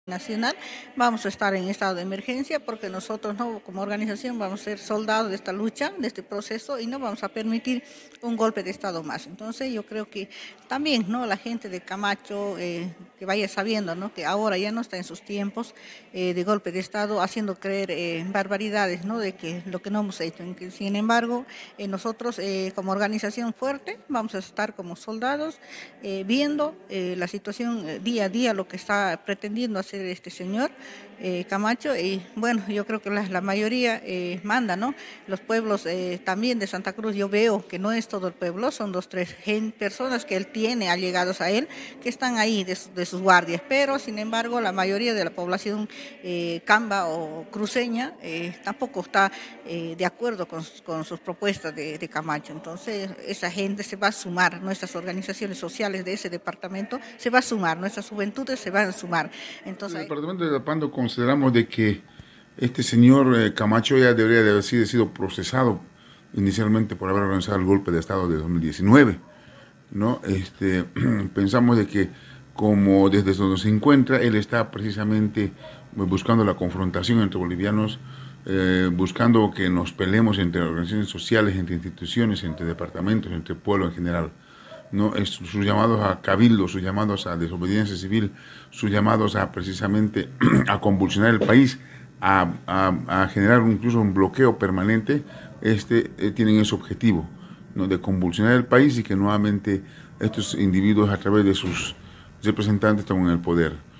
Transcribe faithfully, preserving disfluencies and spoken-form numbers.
nacional, vamos a estar en estado de emergencia porque nosotros no, como organización vamos a ser soldados de esta lucha, de este proceso y no vamos a permitir un golpe de estado más. Entonces yo creo que también no la gente de Camacho eh, que vaya sabiendo no que ahora ya no está en sus tiempos eh, de golpe de estado haciendo creer eh, barbaridades no de que lo que no hemos hecho. En que, sin embargo eh, nosotros eh, como organización fuerte vamos a estar como soldados eh, viendo eh, la situación eh, día a día lo que está pretendiendo hacer este señor eh, Camacho, y bueno, yo creo que la, la mayoría eh, manda, ¿no? Los pueblos eh, también de Santa Cruz, yo veo que no es todo el pueblo, son dos, tres gen, personas que él tiene allegados a él, que están ahí de, de sus guardias, pero sin embargo la mayoría de la población eh, camba o cruceña eh, tampoco está eh, de acuerdo con, con sus propuestas de, de Camacho. Entonces esa gente se va a sumar, nuestras organizaciones sociales de ese departamento se va a sumar, nuestras juventudes se van a sumar. En el Entonces, departamento de Apando consideramos de que este señor eh, Camacho ya debería de haber sido, sido procesado inicialmente por haber organizado el golpe de Estado de dos mil diecinueve, ¿no? Este, pensamos de que como desde donde se encuentra, él está precisamente buscando la confrontación entre bolivianos, eh, buscando que nos peleemos entre organizaciones sociales, entre instituciones, entre departamentos, entre pueblo en general. ¿No? Es, sus llamados a cabildo, sus llamados a desobediencia civil, sus llamados a precisamente a convulsionar el país, a, a, a generar incluso un bloqueo permanente, este, eh, tienen ese objetivo, ¿no? De convulsionar el país y que nuevamente estos individuos a través de sus representantes tomen el poder.